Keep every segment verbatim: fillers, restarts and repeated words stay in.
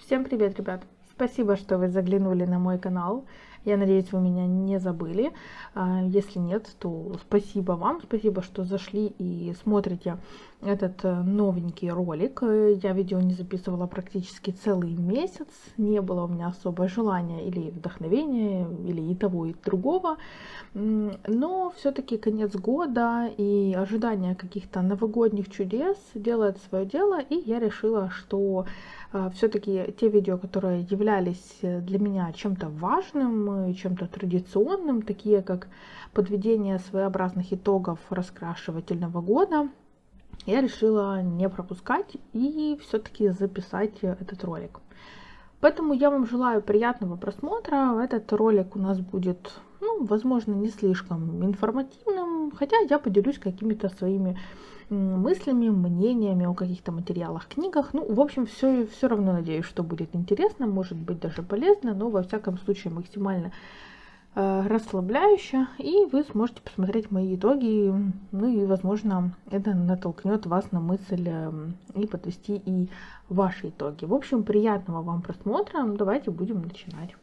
Всем привет, ребят! Спасибо, что вы заглянули на мой канал. Я надеюсь, вы меня не забыли. Если нет, то спасибо вам. Спасибо, что зашли и смотрите этот новенький ролик. Я видео не записывала практически целый месяц. Не было у меня особо желания или вдохновения, или и того, и другого. Но все-таки конец года и ожидание каких-то новогодних чудес делает свое дело. И я решила, что все-таки те видео, которые являлись для меня чем-то важным, чем-то традиционным, такие как подведение своеобразных итогов раскрашивательного года, я решила не пропускать и все-таки записать этот ролик. Поэтому я вам желаю приятного просмотра. Этот ролик у нас будет, ну, возможно, не слишком информативным, хотя я поделюсь какими-то своими мыслями, мнениями о каких-то материалах, книгах. Ну, в общем, все, все равно надеюсь, что будет интересно, может быть даже полезно, но во всяком случае максимально э, расслабляюще, и вы сможете посмотреть мои итоги, ну и, возможно, это натолкнет вас на мысль э, и подвести и ваши итоги. В общем, приятного вам просмотра, давайте будем начинать.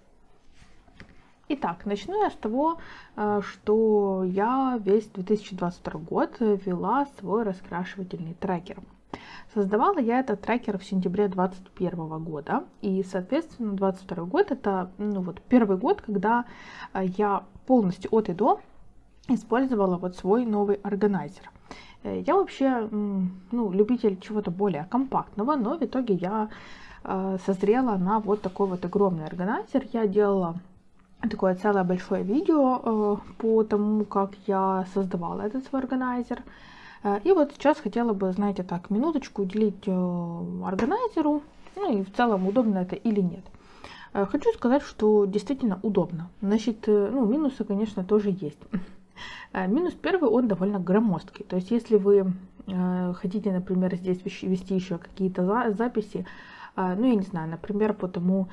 Итак, начну я с того, что я весь две тысячи двадцать второй год вела свой раскрашивательный трекер. Создавала я этот трекер в сентябре две тысячи двадцать первого года, и, соответственно, две тысячи двадцать второй год это, ну, вот, первый год, когда я полностью от и до использовала вот свой новый органайзер. Я вообще, ну, любитель чего-то более компактного, но в итоге я созрела на вот такой вот огромный органайзер. Я делала такое целое большое видео э, по тому, как я создавала этот свой органайзер. Э, и вот сейчас хотела бы, знаете, так, минуточку уделить э, органайзеру, ну и в целом удобно это или нет. Э, хочу сказать, что действительно удобно. Значит, э, ну, минусы, конечно, тоже есть. Э, минус первый, он довольно громоздкий. То есть, если вы э, хотите, например, здесь вести еще какие-то за записи, э, ну, я не знаю, например, по тому,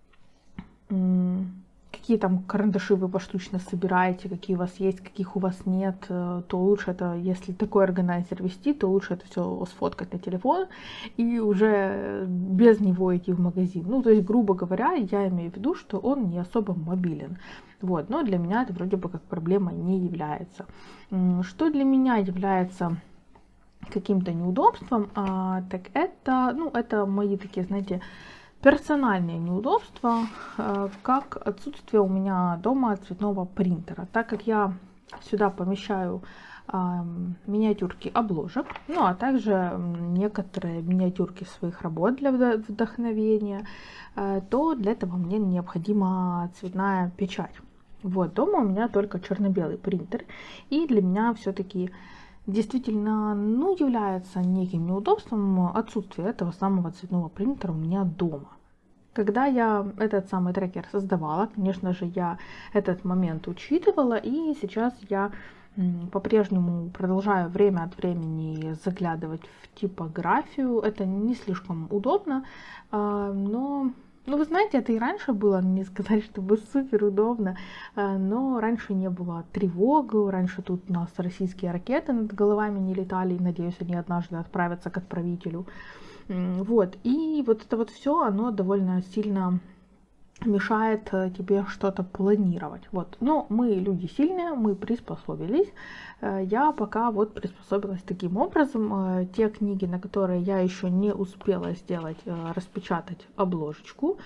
какие там карандаши вы поштучно собираете, какие у вас есть, каких у вас нет, то лучше это, если такой органайзер вести, то лучше это все сфоткать на телефон и уже без него идти в магазин. Ну, то есть, грубо говоря, я имею в виду, что он не особо мобилен. Вот, но для меня это вроде бы как проблема не является. Что для меня является каким-то неудобством, а, так это, ну, это мои такие, знаете, персональные неудобства, как отсутствие у меня дома цветного принтера, так как я сюда помещаю миниатюрки обложек, ну а также некоторые миниатюрки своих работ для вдохновения, то для этого мне необходима цветная печать. Вот, дома у меня только черно-белый принтер, и для меня все-таки действительно, ну, является неким неудобством отсутствие этого самого цветного принтера у меня дома. Когда я этот самый трекер создавала, конечно же, я этот момент учитывала, и сейчас я по-прежнему продолжаю время от времени заглядывать в типографию. Это не слишком удобно, но... Ну, вы знаете, это и раньше было, не сказать, чтобы супер удобно, но раньше не было тревог, раньше тут у нас российские ракеты над головами не летали, и, надеюсь, они однажды отправятся к отправителю. Вот, и вот это вот все, оно довольно сильно мешает тебе что-то планировать. Вот, но мы люди сильные, мы приспособились. Я пока вот приспособилась таким образом. Те книги, на которые я еще не успела сделать, распечатать обложечку,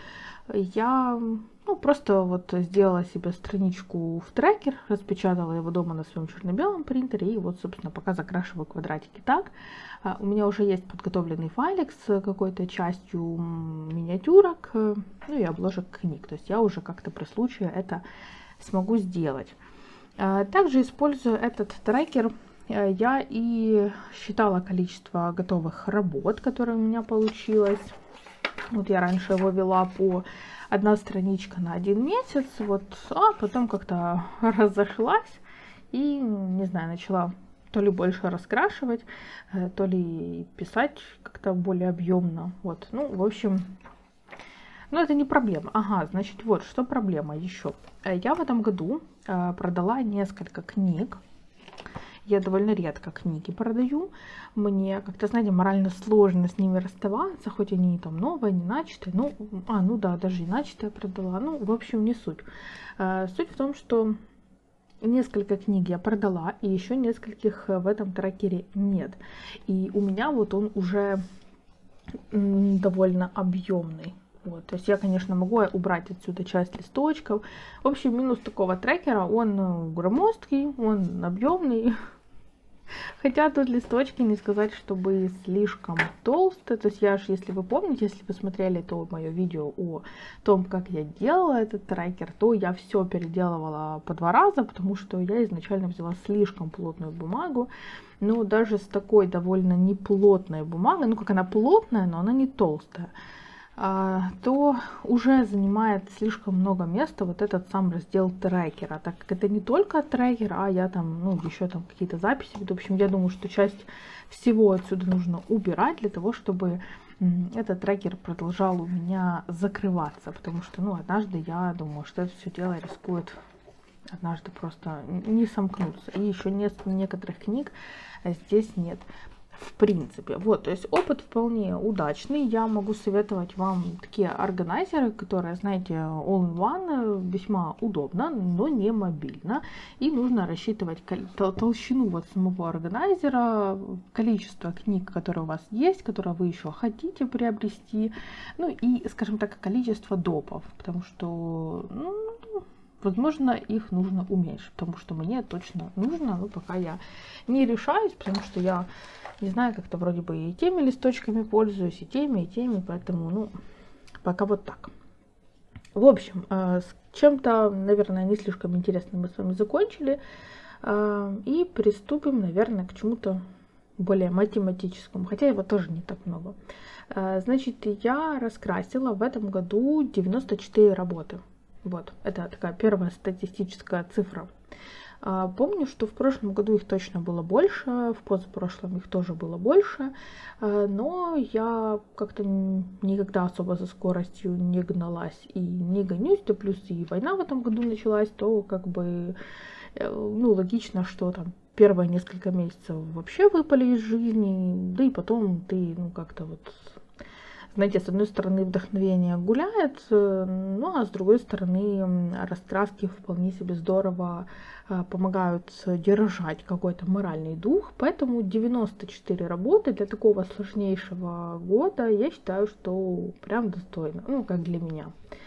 я, ну, просто вот сделала себе страничку в трекер, распечатала его дома на своем черно-белом принтере, и вот, собственно, пока закрашиваю квадратики так. У меня уже есть подготовленный файлик с какой-то частью миниатюрок, ну и обложек книг. То есть я уже как-то при случае это смогу сделать. Также, используя этот трекер, я и считала количество готовых работ, которые у меня получилось. Вот я раньше его вела по одна страничка на один месяц, вот, а потом как-то разошлась и, не знаю, начала то ли больше раскрашивать, то ли писать как-то более объемно. Вот, ну, в общем, ну, это не проблема. Ага, значит, вот, что проблема еще. Я в этом году продала несколько книг. я довольно редко книги продаю. Мне как-то, знаете, морально сложно с ними расставаться, хоть они там новые, не начатые. Ну, а, ну да, даже и начатые продала. Ну, в общем, не суть. Суть в том, что несколько книг я продала, и еще нескольких в этом трекере нет. И у меня вот он уже довольно объемный. Вот, то есть я, конечно, могу убрать отсюда часть листочков. В общем, минус такого трекера: он громоздкий, он объемный. Хотя тут листочки, не сказать, чтобы слишком толстые. То есть я же, если вы помните, если вы смотрели то мое видео о том, как я делала этот трекер, то я все переделывала по два раза, потому что я изначально взяла слишком плотную бумагу. Но даже с такой довольно неплотной бумагой, ну как она плотная, но она не толстая, то уже занимает слишком много места вот этот сам раздел трекера, так как это не только трекер, а я там, ну, еще там какие-то записи. В общем, я думаю, что часть всего отсюда нужно убирать для того, чтобы этот трекер продолжал у меня закрываться, потому что, ну, однажды я думаю, что это все дело рискует однажды просто не сомкнуться. И еще некоторых книг здесь нет. В принципе, вот, то есть опыт вполне удачный. Я могу советовать вам такие органайзеры, которые, знаете, all-in-one, весьма удобно, но не мобильно. И нужно рассчитывать толщину вот самого органайзера, количество книг, которые у вас есть, которые вы еще хотите приобрести, ну и, скажем так, количество допов, потому что, ну, возможно, их нужно уменьшить, потому что мне точно нужно, но пока я не решаюсь, потому что я не знаю, как-то вроде бы и теми листочками пользуюсь, и теми, и теми, поэтому, ну, пока вот так. В общем, с чем-то, наверное, не слишком интересным мы с вами закончили, и приступим, наверное, к чему-то более математическому, хотя его тоже не так много. Значит, я раскрасила в этом году девяносто четыре работы. Вот, это такая первая статистическая цифра. Помню, что в прошлом году их точно было больше, в позапрошлом их тоже было больше, но я как-то никогда особо за скоростью не гналась и не гонюсь, да плюс и война в этом году началась, то как бы, ну, логично, что там первые несколько месяцев вообще выпали из жизни, да и потом ты, ну, как-то вот, знаете, с одной стороны вдохновение гуляет, ну а с другой стороны раскраски вполне себе здорово помогают держать какой-то моральный дух. Поэтому девяносто четыре работы для такого сложнейшего года я считаю, что прям достойно, ну как для меня.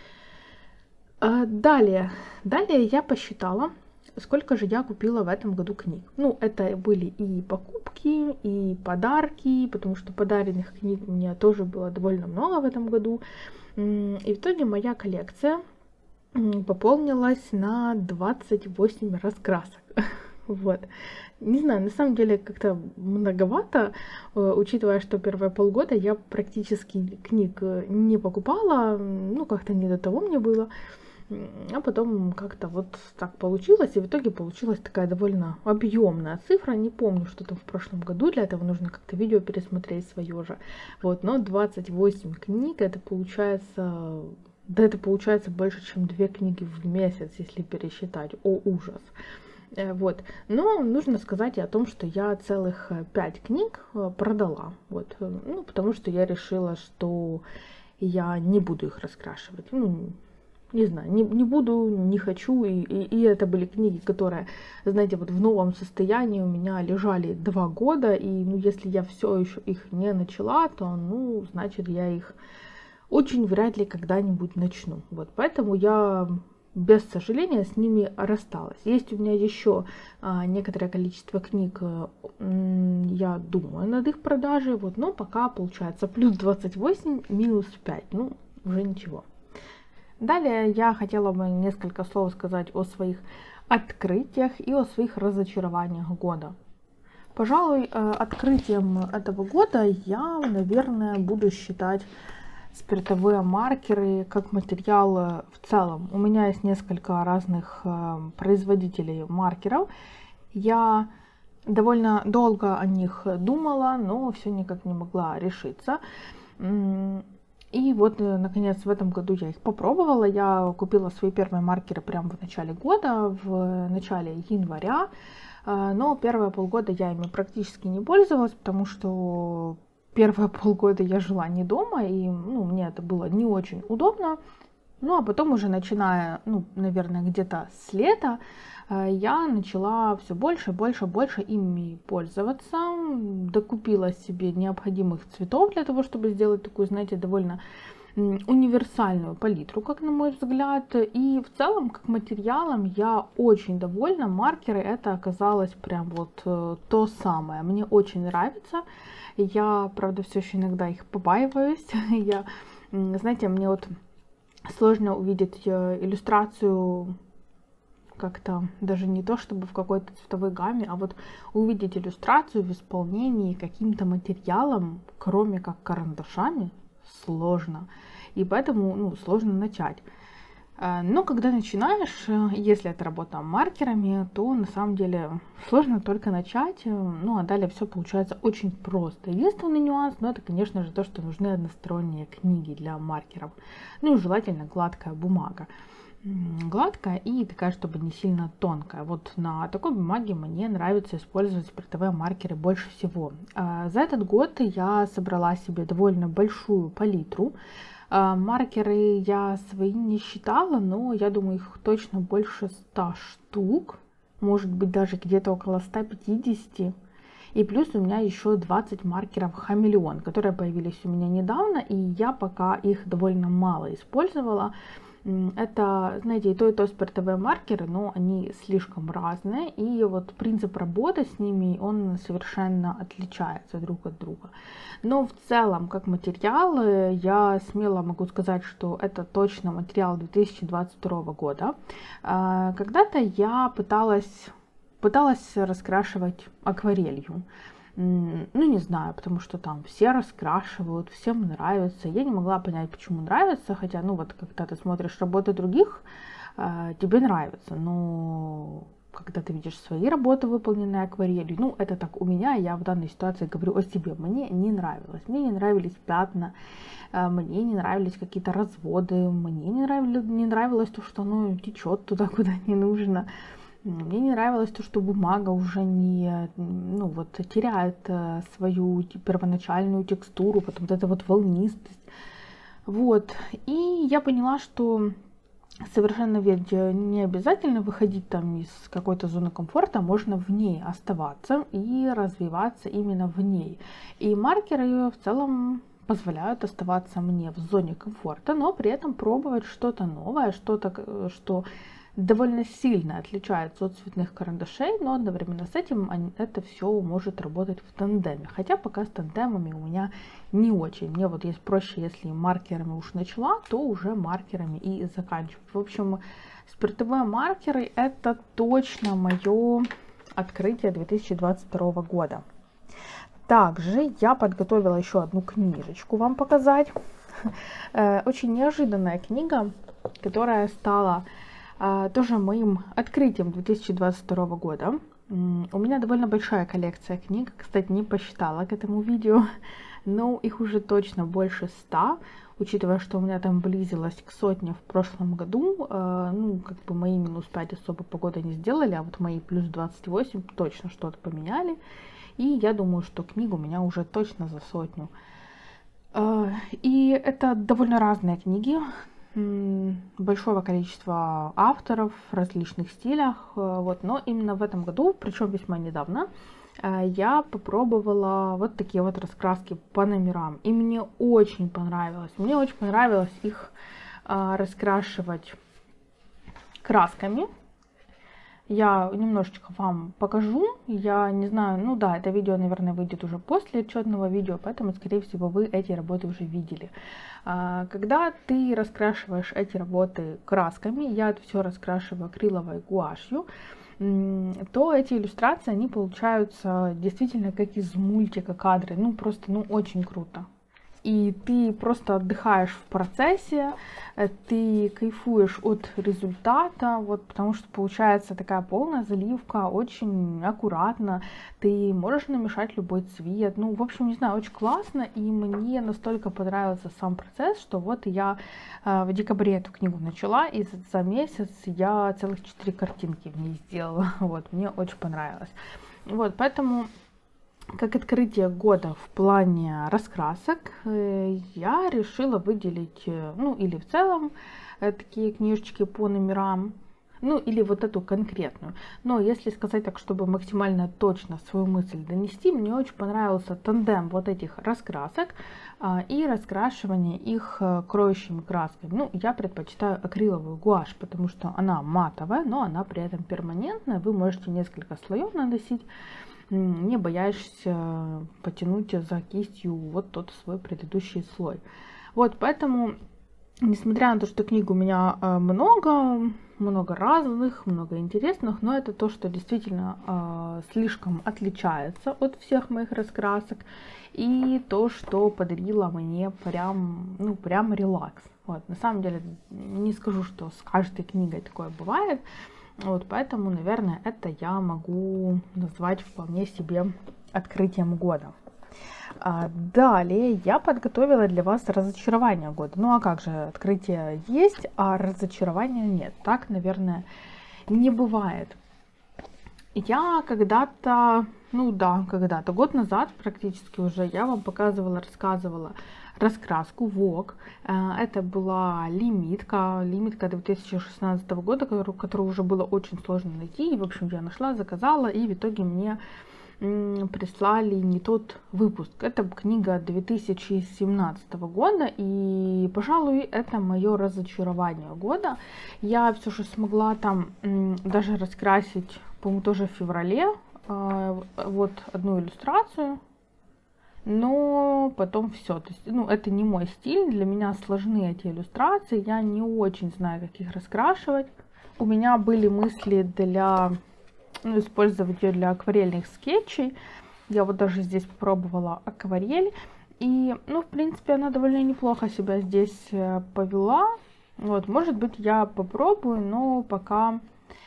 Далее, далее я посчитала, сколько же я купила в этом году книг. Ну, это были и покупки, и подарки, потому что подаренных книг у меня тоже было довольно много в этом году. И в итоге моя коллекция пополнилась на двадцать восемь раскрасок. Вот. Не знаю, на самом деле как-то многовато, учитывая, что первые полгода я практически книг не покупала, ну, как-то не до того мне было. А потом как-то вот так получилось, и в итоге получилась такая довольно объемная цифра. Не помню, что там в прошлом году, для этого нужно как-то видео пересмотреть свое же. Вот, но двадцать восемь книг, это получается, да это получается больше, чем две книги в месяц, если пересчитать. О, ужас. Вот, но нужно сказать и о том, что я целых пять книг продала, вот, ну, потому что я решила, что я не буду их раскрашивать, ну, не знаю, не, не буду, не хочу, и, и, и это были книги, которые, знаете, вот в новом состоянии у меня лежали два года, и, ну, если я все еще их не начала, то, ну, значит, я их очень вряд ли когда-нибудь начну, вот, поэтому я без сожаления с ними рассталась. Есть у меня еще а, некоторое количество книг, я думаю над их продажей, вот, но пока получается плюс двадцать восемь, минус пять, ну, уже ничего. Далее я хотела бы несколько слов сказать о своих открытиях и о своих разочарованиях года. Пожалуй, открытием этого года я, наверное, буду считать спиртовые маркеры как материал в целом. У меня есть несколько разных производителей маркеров. Я довольно долго о них думала, но все никак не могла решиться. И вот, наконец, в этом году я их попробовала. Я купила свои первые маркеры прямо в начале года, в начале января. Но первые полгода я ими практически не пользовалась, потому что первые полгода я жила не дома, и ну, мне это было не очень удобно. Ну, а потом уже начиная, ну, наверное, где-то с лета, я начала все больше, больше, больше ими пользоваться. Докупила себе необходимых цветов для того, чтобы сделать такую, знаете, довольно универсальную палитру, как на мой взгляд. И в целом, как материалом, я очень довольна. Маркеры — это оказалось прям вот то самое. Мне очень нравится. Я, правда, все еще иногда их побаиваюсь. Я, знаете, мне вот сложно увидеть иллюстрацию как-то, даже не то чтобы в какой-то цветовой гамме, а вот увидеть иллюстрацию в исполнении каким-то материалом, кроме как карандашами, сложно. И поэтому, ну, сложно начать. Но когда начинаешь, если это работа маркерами, то на самом деле сложно только начать, ну а далее все получается очень просто. Единственный нюанс, ну это, конечно же, то, что нужны односторонние книги для маркеров. Ну и желательно гладкая бумага. Гладкая и такая, чтобы не сильно тонкая. Вот на такой бумаге мне нравится использовать спиртовые маркеры больше всего. За этот год я собрала себе довольно большую палитру. Маркеры я свои не считала, но я думаю, их точно больше ста штук. Может быть, даже где-то около ста пятидесяти. И плюс у меня еще двадцать маркеров Хамелеон, которые появились у меня недавно, и я пока их довольно мало использовала. Это, знаете, и то, и то спиртовые маркеры, но они слишком разные, и вот принцип работы с ними, он совершенно отличается друг от друга. Но в целом, как материал, я смело могу сказать, что это точно материал две тысячи двадцать второго года. Когда-то я пыталась, пыталась раскрашивать акварелью. Ну, не знаю, потому что там все раскрашивают, всем нравится. Я не могла понять, почему нравится, хотя, ну, вот, когда ты смотришь работы других, э, тебе нравится. Но когда ты видишь свои работы, выполненные акварелью, ну, это так у меня, я в данной ситуации говорю о себе. Мне не нравилось. Мне не нравились пятна, э, мне не нравились какие-то разводы, мне не нравилось, не нравилось то, что оно течет туда, куда не нужно. Мне не нравилось то, что бумага уже не, ну вот, теряет свою первоначальную текстуру, потом вот эта вот волнистость. Вот. И я поняла, что совершенно ведь не обязательно выходить там из какой-то зоны комфорта, можно в ней оставаться и развиваться именно в ней. И маркеры в целом позволяют оставаться мне в зоне комфорта, но при этом пробовать что-то новое, что-то, что довольно сильно отличается от цветных карандашей, но одновременно с этим это все может работать в тандеме. Хотя пока с тандемами у меня не очень. Мне вот есть проще, если маркерами уж начала, то уже маркерами и заканчивать. В общем, спиртовые маркеры — это точно мое открытие две тысячи двадцать второго года. Также я подготовила еще одну книжечку вам показать. Очень неожиданная книга, которая стала тоже моим открытием две тысячи двадцать второго года. У меня довольно большая коллекция книг, кстати, не посчитала к этому видео, но их уже точно больше ста, учитывая, что у меня там близилось к сотне в прошлом году. Ну, как бы мои минус пять особо погода не сделали, а вот мои плюс двадцать восемь точно что-то поменяли. И я думаю, что книг у меня уже точно за сотню. И это довольно разные книги, большого количества авторов в различных стилях, вот, но именно в этом году, причем весьма недавно, я попробовала вот такие вот раскраски по номерам, и мне очень понравилось, мне очень понравилось их раскрашивать красками. Я немножечко вам покажу, я не знаю, ну да, это видео, наверное, выйдет уже после отчетного видео, поэтому, скорее всего, вы эти работы уже видели. Когда ты раскрашиваешь эти работы красками, я это все раскрашиваю акриловой гуашью, то эти иллюстрации, они получаются действительно как из мультика кадры, ну просто, ну очень круто. и ты просто отдыхаешь в процессе, ты кайфуешь от результата, вот, потому что получается такая полная заливка, очень аккуратно, ты можешь намешать любой цвет, ну, в общем, не знаю, очень классно, и мне настолько понравился сам процесс, что вот я в декабре эту книгу начала, и за месяц я целых четыре картинки в ней сделала, вот, мне очень понравилось, вот, поэтому... Как открытие года в плане раскрасок я решила выделить, ну или в целом такие книжечки по номерам, ну или вот эту конкретную. Но если сказать так, чтобы максимально точно свою мысль донести, мне очень понравился тандем вот этих раскрасок и раскрашивание их кроющими красками. Ну, я предпочитаю акриловую гуашь, потому что она матовая, но она при этом перманентная. Вы можете несколько слоев наносить, не боясь потянуть за кистью вот тот свой предыдущий слой. Вот, поэтому, несмотря на то, что книг у меня много, много разных, много интересных, но это то, что действительно э, слишком отличается от всех моих раскрасок, и то, что подарило мне прям, ну, прям релакс. Вот, на самом деле, не скажу, что с каждой книгой такое бывает. Вот, поэтому, наверное, это я могу назвать вполне себе открытием года. А далее я подготовила для вас разочарование года. Ну а как же, открытие есть, а разочарования нет. Так, наверное, не бывает. Я когда-то, ну да, когда-то, год назад практически уже, я вам показывала, рассказывала раскраску Vogue. Это была лимитка, лимитка две тысячи шестнадцатого года, которую, которую уже было очень сложно найти. И, в общем, я нашла, заказала, и в итоге мне прислали не тот выпуск. Это книга две тысячи семнадцатого года, и, пожалуй, это мое разочарование года. Я все же смогла там даже раскрасить, по-моему, тоже в феврале, вот одну иллюстрацию. Но потом все, то есть, ну, это не мой стиль, для меня сложны эти иллюстрации, я не очень знаю, как их раскрашивать. У меня были мысли для, ну, использовать ее для акварельных скетчей, я вот даже здесь попробовала акварель, и, ну, в принципе, она довольно неплохо себя здесь повела, вот, может быть, я попробую, но пока...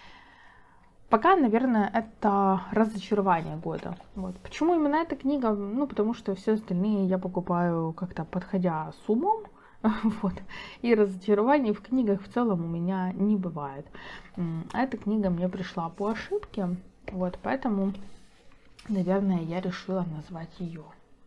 Пока, наверное, это разочарование года. Вот. Почему именно эта книга? Ну, потому что все остальные я покупаю как-то подходя с умом. Вот. И разочарований в книгах в целом у меня не бывает. А эта книга мне пришла по ошибке. Вот, поэтому, наверное, я решила назвать ее.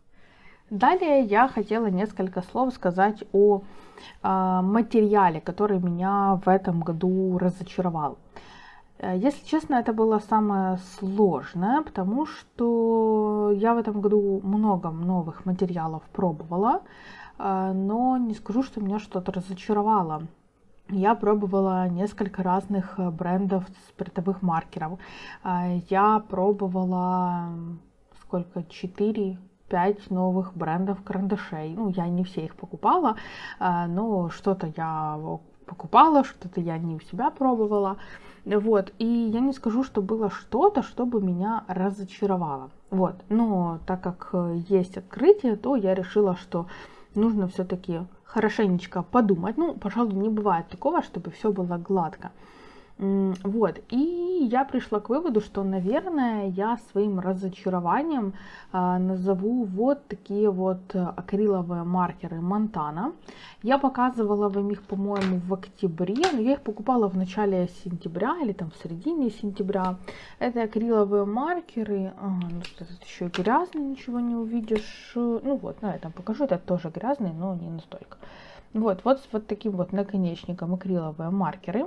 Далее я хотела несколько слов сказать о э, материале, который меня в этом году разочаровал. Если честно, это было самое сложное, потому что я в этом году много новых материалов пробовала, но не скажу, что меня что-то разочаровало. Я пробовала несколько разных брендов спиртовых маркеров. Я пробовала сколько? четыре-пять новых брендов карандашей. Ну, я не все их покупала, но что-то я покупала, что-то я не у себя пробовала. Вот, и я не скажу, что было что-то, что бы меня разочаровало. Вот, но так как есть открытие, то я решила, что нужно все-таки хорошенечко подумать. Ну, пожалуй, не бывает такого, чтобы все было гладко. Вот, и я пришла к выводу, что, наверное, я своим разочарованием э, назову вот такие вот акриловые маркеры Montana. Я показывала вам их, по-моему, в октябре, но я их покупала в начале сентября или там в середине сентября. Это акриловые маркеры, ага, ну что тут еще грязный, ничего не увидишь. Ну вот, на этом покажу, это тоже грязный, но не настолько. Вот, вот с вот таким вот наконечником акриловые маркеры.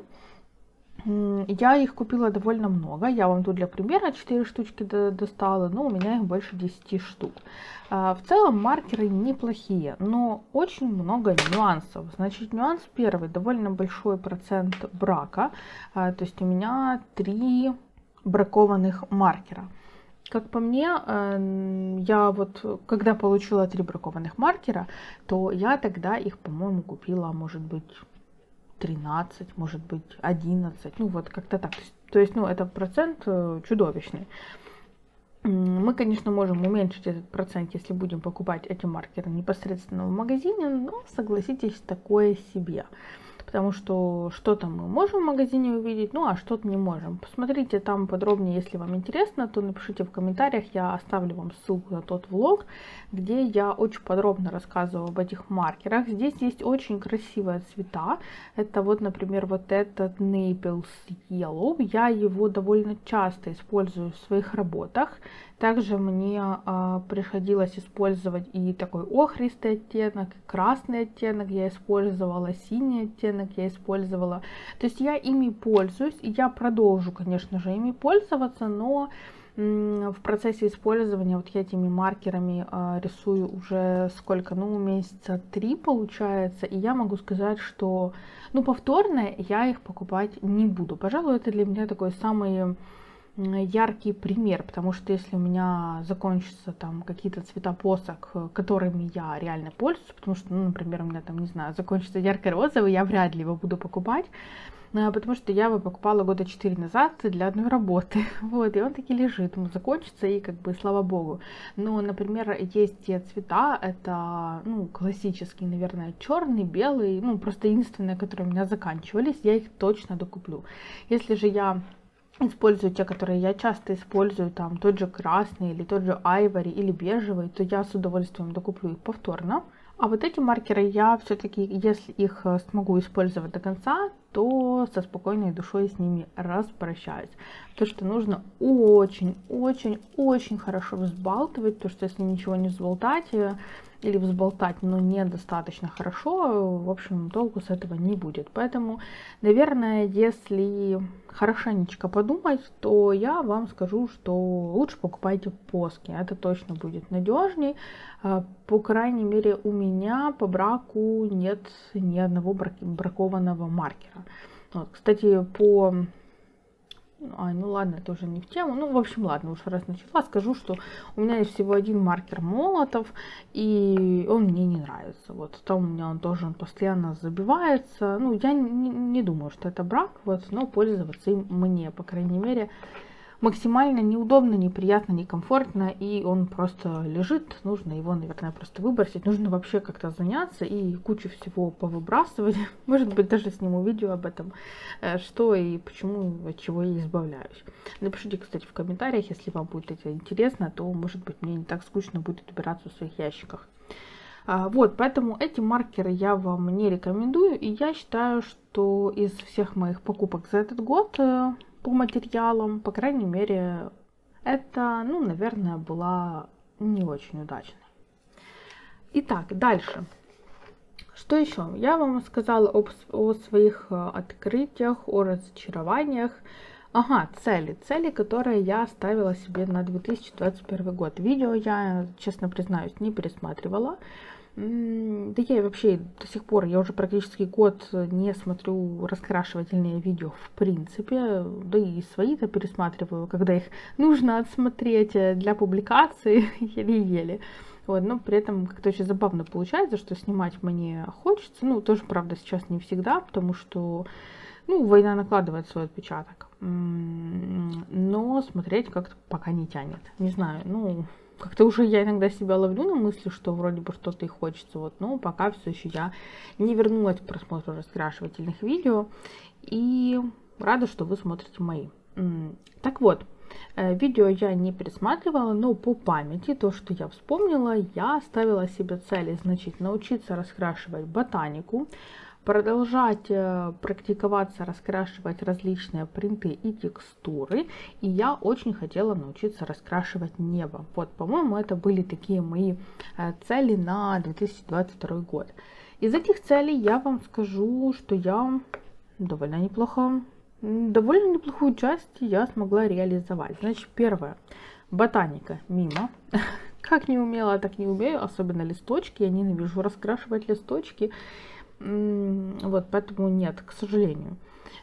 Я их купила довольно много, я вам тут для примера четыре штучки достала, но у меня их больше десяти штук. В целом маркеры неплохие, но очень много нюансов. Значит, нюанс первый, довольно большой процент брака, то есть у меня три бракованных маркера. Как по мне, я вот, когда получила три бракованных маркера, то я тогда их, по-моему, купила, может быть, тринадцать, может быть, одиннадцать, ну вот как-то так. То есть, ну, это процент чудовищный. Мы, конечно, можем уменьшить этот процент, если будем покупать эти маркеры непосредственно в магазине, но, согласитесь, такое себе. Потому что что-то мы можем в магазине увидеть, ну а что-то не можем. Посмотрите там подробнее, если вам интересно, то напишите в комментариях, я оставлю вам ссылку на тот влог, где я очень подробно рассказываю об этих маркерах. Здесь есть очень красивые цвета. Это вот, например, вот этот Naples Yellow. Я его довольно часто использую в своих работах. Также мне э, приходилось использовать и такой охристый оттенок, красный оттенок я использовала, синий оттенок я использовала. То есть я ими пользуюсь, и я продолжу, конечно же, ими пользоваться, но м, в процессе использования вот я этими маркерами э, рисую уже сколько, ну, месяца три получается, и я могу сказать, что, ну, повторно я их покупать не буду. Пожалуй, это для меня такой самый яркий пример, потому что если у меня закончатся там какие-то цвета посок, которыми я реально пользуюсь, потому что, ну, например, у меня там, не знаю, закончится ярко-розовый, я вряд ли его буду покупать, потому что я его покупала года четыре назад для одной работы, вот, и он таки лежит, ему закончится, и как бы слава богу. Но, например, есть те цвета, это, ну, классический, наверное, черный, белый, ну, просто единственные, которые у меня заканчивались, я их точно докуплю. Если же я использую те, которые я часто использую, там тот же красный или тот же айвори или бежевый, то я с удовольствием докуплю их повторно. А вот эти маркеры я все-таки, если их смогу использовать до конца, то со спокойной душой с ними распрощаюсь. То, что нужно очень-очень-очень хорошо взбалтывать, то, что если ничего не взболтать, или взболтать, но недостаточно хорошо, в общем, толку с этого не будет. Поэтому, наверное, если хорошенечко подумать, то я вам скажу, что лучше покупайте поски. Это точно будет надежней. По крайней мере, у меня по браку нет ни одного бракованного маркера. Вот, кстати, по... Ай, ну ладно, это уже не в тему. Ну, в общем, ладно, уж раз начала, скажу, что у меня есть всего один маркер Молотов, и он мне не нравится. Вот там у меня он тоже он постоянно забивается. Ну, я не, не думаю, что это брак, вот, но пользоваться им мне, по крайней мере, максимально неудобно, неприятно, некомфортно, и он просто лежит, нужно его, наверное, просто выбросить, нужно вообще как-то заняться и кучу всего повыбрасывать, может быть, даже сниму видео об этом, что и почему, от чего я избавляюсь. Напишите, кстати, в комментариях, если вам будет это интересно, то, может быть, мне не так скучно будет убираться в своих ящиках. Вот, поэтому эти маркеры я вам не рекомендую, и я считаю, что из всех моих покупок за этот год по материалам, по крайней мере, это, ну, наверное, была не очень удачной. Итак, дальше. Что еще? Я вам сказала об, о своих открытиях, о разочарованиях. Ага, цели. Цели, которые я ставила себе на две тысячи двадцать первый год. Видео я, честно признаюсь, не пересматривала. Да я и вообще до сих пор, я уже практически год не смотрю раскрашивательные видео в принципе, да и свои-то пересматриваю, когда их нужно отсмотреть для публикации, еле-еле. Вот, но при этом как-то очень забавно получается, что снимать мне хочется, ну, тоже, правда, сейчас не всегда, потому что, ну, война накладывает свой отпечаток, но смотреть как-то пока не тянет, не знаю, ну... Как-то уже я иногда себя ловлю на мысли, что вроде бы что-то и хочется, вот, но пока все еще я не вернулась к просмотру раскрашивательных видео, и рада, что вы смотрите мои. Так вот, видео я не пересматривала, но по памяти, то, что я вспомнила, я ставила себе цели, значит, научиться раскрашивать ботанику, продолжать практиковаться, раскрашивать различные принты и текстуры. И я очень хотела научиться раскрашивать небо. Вот, по-моему, это были такие мои цели на две тысячи двадцать второй год. Из этих целей я вам скажу, что я довольно неплохо, довольно неплохую часть я смогла реализовать. Значит, первое. Ботаника мимо. Как не умела, так не умею, особенно листочки. Я ненавижу раскрашивать листочки. Вот, поэтому нет, к сожалению.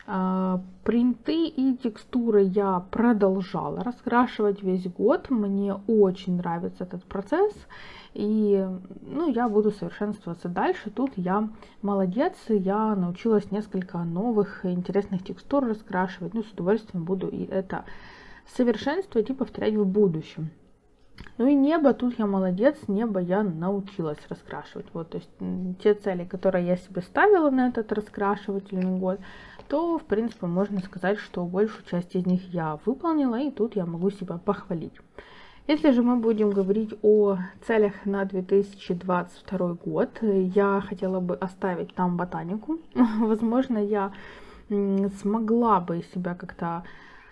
Принты и текстуры я продолжала раскрашивать весь год. Мне очень нравится этот процесс. И, ну, я буду совершенствоваться дальше. Тут я молодец. Я научилась несколько новых интересных текстур раскрашивать. Ну, с удовольствием буду и это совершенствовать и повторять в будущем. Ну и небо, тут я молодец, небо я научилась раскрашивать. Вот, то есть те цели, которые я себе ставила на этот раскрашивательный год, то, в принципе, можно сказать, что большую часть из них я выполнила, и тут я могу себя похвалить. Если же мы будем говорить о целях на две тысячи двадцать второй год, я хотела бы оставить там ботанику. Возможно, я смогла бы себя как-то,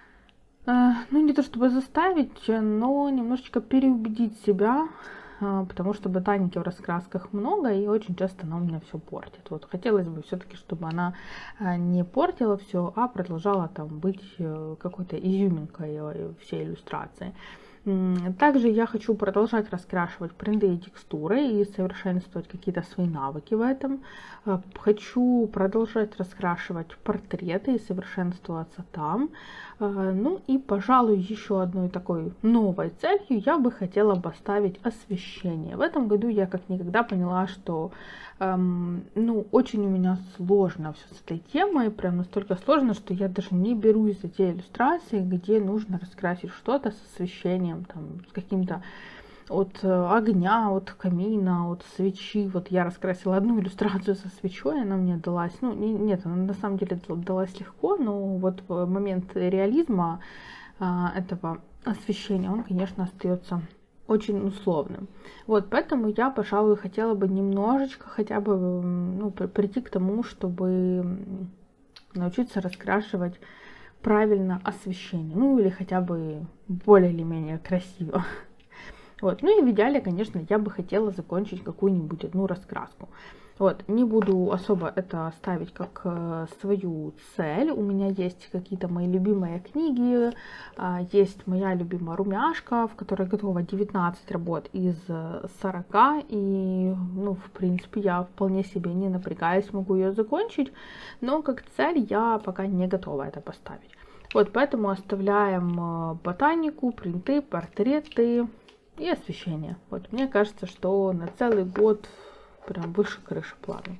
ну не то чтобы заставить, но немножечко переубедить себя, потому что ботаники в раскрасках много, и очень часто она у меня все портит. Вот хотелось бы все-таки, чтобы она не портила все, а продолжала там быть какой-то изюминкой всей иллюстрации. Также я хочу продолжать раскрашивать принты и текстуры и совершенствовать какие-то свои навыки в этом. Хочу продолжать раскрашивать портреты и совершенствоваться там. Ну и, пожалуй, еще одной такой новой целью я бы хотела поставить освещение. В этом году я как никогда поняла, что эм, ну, очень у меня сложно все с этой темой, прям настолько сложно, что я даже не берусь за те иллюстрации, где нужно раскрасить что-то с освещением, там, с каким-то от огня, от камина, от свечи. Вот я раскрасила одну иллюстрацию со свечой, она мне далась, ну не, нет, она на самом деле далась легко, но вот момент реализма а, этого освещения, он, конечно, остается очень условным. Вот, поэтому я, пожалуй, хотела бы немножечко хотя бы, ну, прийти к тому, чтобы научиться раскрашивать правильно освещение, ну или хотя бы более или менее красиво. Вот. Ну и в идеале, конечно, я бы хотела закончить какую-нибудь одну раскраску. Вот. Не буду особо это ставить как э, свою цель. У меня есть какие-то мои любимые книги, э, есть моя любимая румяшка, в которой готово девятнадцать работ из сорока. И, ну, в принципе, я вполне себе не напрягаюсь, могу ее закончить. Но как цель я пока не готова это поставить. Вот, поэтому оставляем ботанику, принты, портреты и освещение. Вот, мне кажется, что на целый год прям выше крыши планы.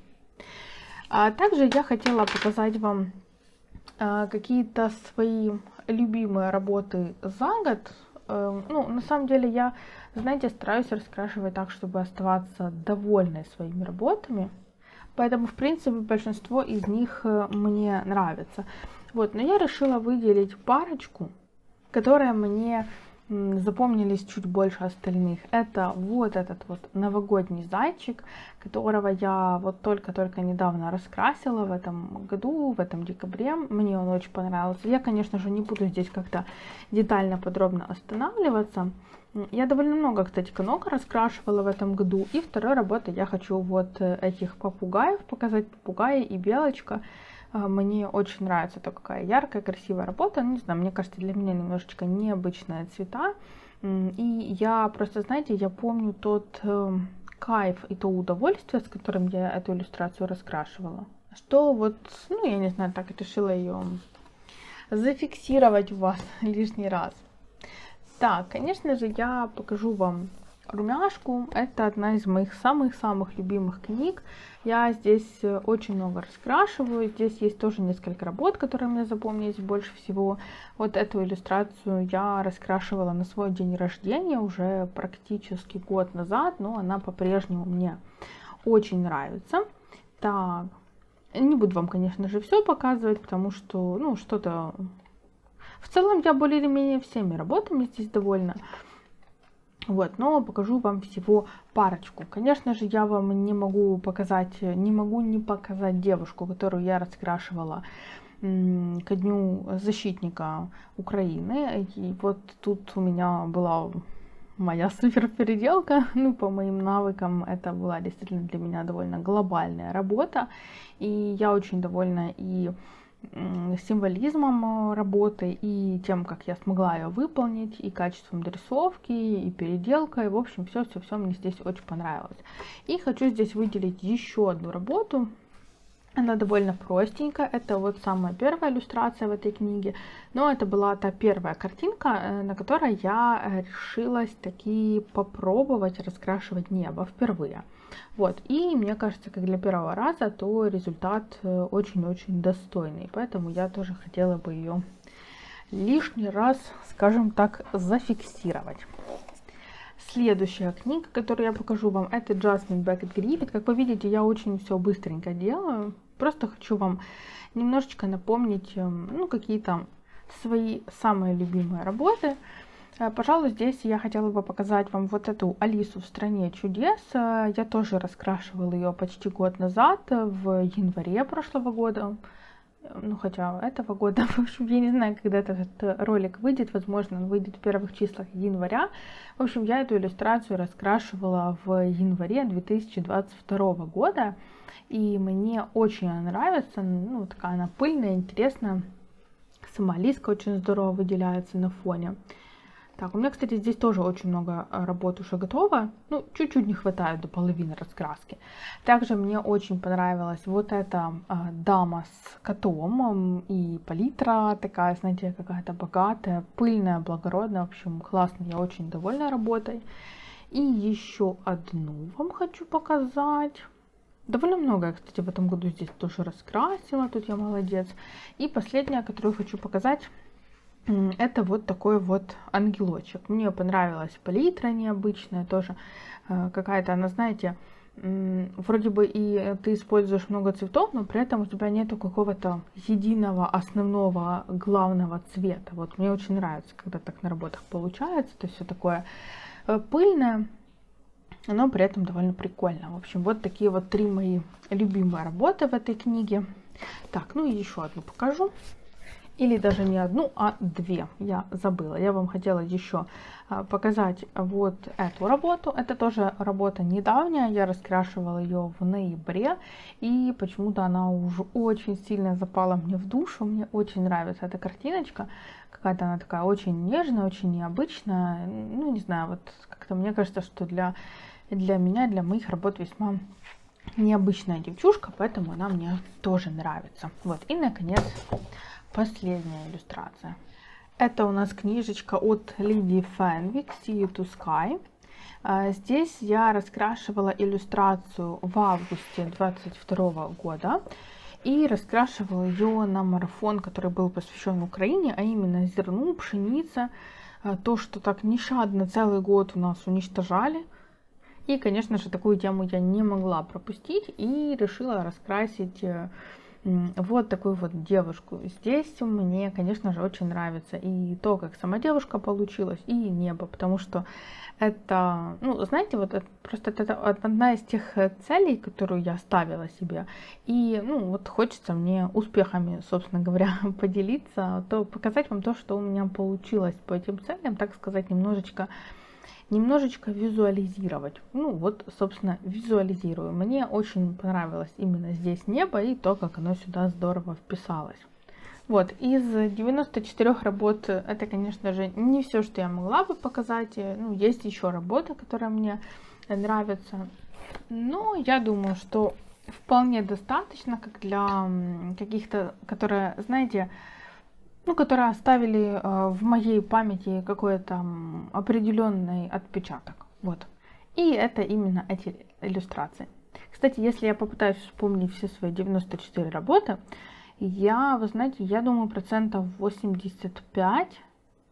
А также я хотела показать вам а, какие-то свои любимые работы за год. А, ну, на самом деле я, знаете, стараюсь раскрашивать так, чтобы оставаться довольной своими работами. Поэтому, в принципе, большинство из них мне нравится. Вот, но я решила выделить парочку, которые мне запомнились чуть больше остальных. Это вот этот вот новогодний зайчик, которого я вот только-только недавно раскрасила в этом году, в этом декабре. Мне он очень понравился. Я, конечно же, не буду здесь как-то детально, подробно останавливаться. Я довольно много, кстати, канок раскрашивала в этом году. И второй работой я хочу вот этих попугаев показать, попугаи и белочка. Мне очень нравится, это какая яркая, красивая работа. Ну, не знаю, мне кажется, для меня немножечко необычные цвета. И я просто, знаете, я помню тот э, кайф и то удовольствие, с которым я эту иллюстрацию раскрашивала. Что вот, ну, я не знаю, так решила ее зафиксировать у вас лишний раз. Так, конечно же, я покажу вам румяшку. Это одна из моих самых-самых любимых книг. Я здесь очень много раскрашиваю. Здесь есть тоже несколько работ, которые мне запомнились больше всего. Вот эту иллюстрацию я раскрашивала на свой день рождения уже практически год назад, но она по-прежнему мне очень нравится. Так, не буду вам, конечно же, все показывать, потому что, ну, что-то... В целом я более или менее всеми работами здесь довольна. Вот, но покажу вам всего парочку. Конечно же, я вам не могу показать, не могу не показать девушку, которую я раскрашивала ко Дню защитника Украины. И вот тут у меня была моя супер переделка. Ну, по моим навыкам, это была действительно для меня довольно глобальная работа. И я очень довольна и символизмом работы, и тем, как я смогла ее выполнить, и качеством дорисовки, и переделкой. В общем, все-все-все мне здесь очень понравилось. И хочу здесь выделить еще одну работу. Она довольно простенькая. Это вот самая первая иллюстрация в этой книге. Но это была та первая картинка, на которой я решилась таки попробовать раскрашивать небо впервые. Вот, и мне кажется, как для первого раза, то результат очень-очень достойный, поэтому я тоже хотела бы ее лишний раз, скажем так, зафиксировать. Следующая книга, которую я покажу вам, это Jasmine Beckett Griffith. Как вы видите, я очень все быстренько делаю. Просто хочу вам немножечко напомнить, ну, какие-то свои самые любимые работы. Пожалуй, здесь я хотела бы показать вам вот эту Алису в стране чудес. Я тоже раскрашивала ее почти год назад, в январе прошлого года. Ну, хотя этого года, в общем, я не знаю, когда этот ролик выйдет, возможно, он выйдет в первых числах января. В общем, я эту иллюстрацию раскрашивала в январе две тысячи двадцать второго года, и мне очень она нравится, ну, такая она пыльная, интересная, сама Лиска очень здорово выделяется на фоне. Так, у меня, кстати, здесь тоже очень много работ уже готово. Ну, чуть-чуть не хватает до половины раскраски. Также мне очень понравилась вот эта а, дама с котом. И палитра такая, знаете, какая-то богатая, пыльная, благородная. В общем, классно, я очень довольна работой. И еще одну вам хочу показать. Довольно много я, кстати, в этом году здесь тоже раскрасила. Тут я молодец. И последняя, которую хочу показать, это вот такой вот ангелочек. Мне понравилась палитра необычная, тоже какая-то, она, знаете, вроде бы и ты используешь много цветов, но при этом у тебя нету какого-то единого основного главного цвета. Вот мне очень нравится, когда так на работах получается. То есть все такое пыльное, но при этом довольно прикольно. В общем, вот такие вот три мои любимые работы в этой книге. Так, ну и еще одну покажу. Или даже не одну, а две. Я забыла. Я вам хотела еще показать вот эту работу. Это тоже работа недавняя. Я раскрашивала ее в ноябре. И почему-то она уже очень сильно запала мне в душу. Мне очень нравится эта картиночка. Какая-то она такая очень нежная, очень необычная. Ну, не знаю, вот как-то мне кажется, что для, для меня, для моих работ весьма необычная девчушка. Поэтому она мне тоже нравится. Вот. И, наконец, последняя иллюстрация. Это у нас книжечка от Лидии Фенвик «See you to Sky». Здесь я раскрашивала иллюстрацию в августе двадцать второго года и раскрашивала ее на марафон, который был посвящен Украине, а именно зерну, пшенице, то, что так нещадно целый год у нас уничтожали. И, конечно же, такую тему я не могла пропустить и решила раскрасить вот такую вот девушку. Здесь мне, конечно же, очень нравится и то, как сама девушка получилась, и небо, потому что это, ну, знаете, вот это, просто это одна из тех целей, которую я ставила себе, и, ну, вот хочется мне успехами, собственно говоря, поделиться, то показать вам то, что у меня получилось по этим целям, так сказать, немножечко немножечко визуализировать. Ну вот, собственно, визуализирую. Мне очень понравилось именно здесь небо и то, как оно сюда здорово вписалось. Вот, из девяноста четырёх работ это, конечно же, не все, что я могла бы показать. Ну, есть еще работы, которые мне нравятся. Но я думаю, что вполне достаточно, как для каких-то, которые, знаете, ну, которые оставили э, в моей памяти какой-то определенный отпечаток. Вот. И это именно эти иллюстрации. Кстати, если я попытаюсь вспомнить все свои девяносто четыре работы, я, вы знаете, я думаю, процентов восемьдесят пять,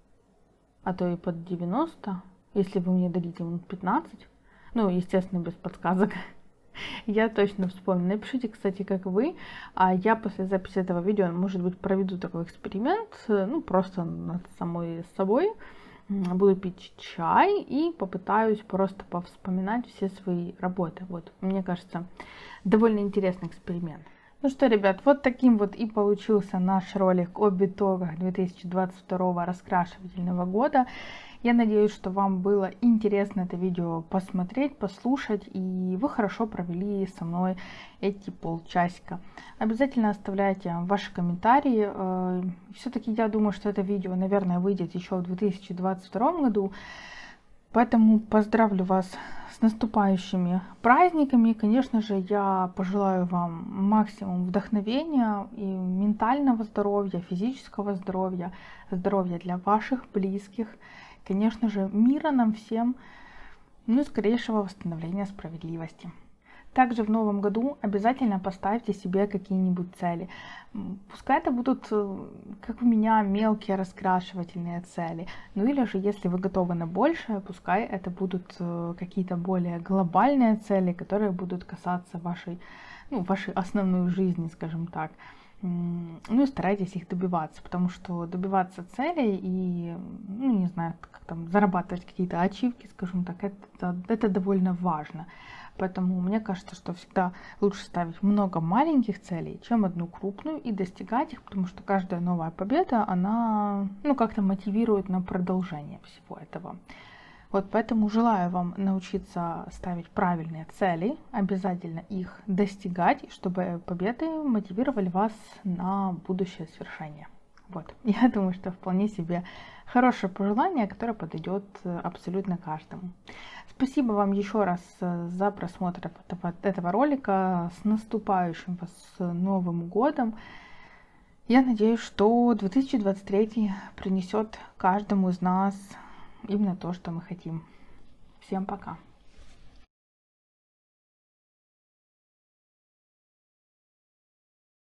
а то и под девяносто, если вы мне дадите минут пятнадцать, ну, естественно, без подсказок, я точно вспомню. Напишите, кстати, как вы. А я после записи этого видео, может быть, проведу такой эксперимент. Ну, просто над самой собой. Буду пить чай и попытаюсь просто повспоминать все свои работы. Вот, мне кажется, довольно интересный эксперимент. Ну что, ребят, вот таким вот и получился наш ролик об итогах две тысячи двадцать второго раскрашивательного года. Я надеюсь, что вам было интересно это видео посмотреть, послушать, и вы хорошо провели со мной эти полчасика. Обязательно оставляйте ваши комментарии. Все-таки я думаю, что это видео, наверное, выйдет еще в две тысячи двадцать втором году. Поэтому поздравлю вас с наступающими праздниками. Конечно же, я пожелаю вам максимум вдохновения и ментального здоровья, физического здоровья, здоровья для ваших близких. Конечно же, мира нам всем, ну и скорейшего восстановления справедливости. Также в новом году обязательно поставьте себе какие-нибудь цели. Пускай это будут, как у меня, мелкие раскрашивательные цели. Ну или же, если вы готовы на большее, пускай это будут какие-то более глобальные цели, которые будут касаться вашей, ну, вашей основной жизни, скажем так. Ну и старайтесь их добиваться, потому что добиваться целей и, ну не знаю, как там, зарабатывать какие-то ачивки, скажем так, это, это довольно важно. Поэтому мне кажется, что всегда лучше ставить много маленьких целей, чем одну крупную, и достигать их, потому что каждая новая победа, она, ну, как-то мотивирует на продолжение всего этого. Вот поэтому желаю вам научиться ставить правильные цели, обязательно их достигать, чтобы победы мотивировали вас на будущее свершение. Вот, я думаю, что вполне себе хорошее пожелание, которое подойдет абсолютно каждому. Спасибо вам еще раз за просмотр этого, этого ролика. С наступающим вас Новым годом! Я надеюсь, что две тысячи двадцать третий принесет каждому из нас именно то, что мы хотим. Всем пока!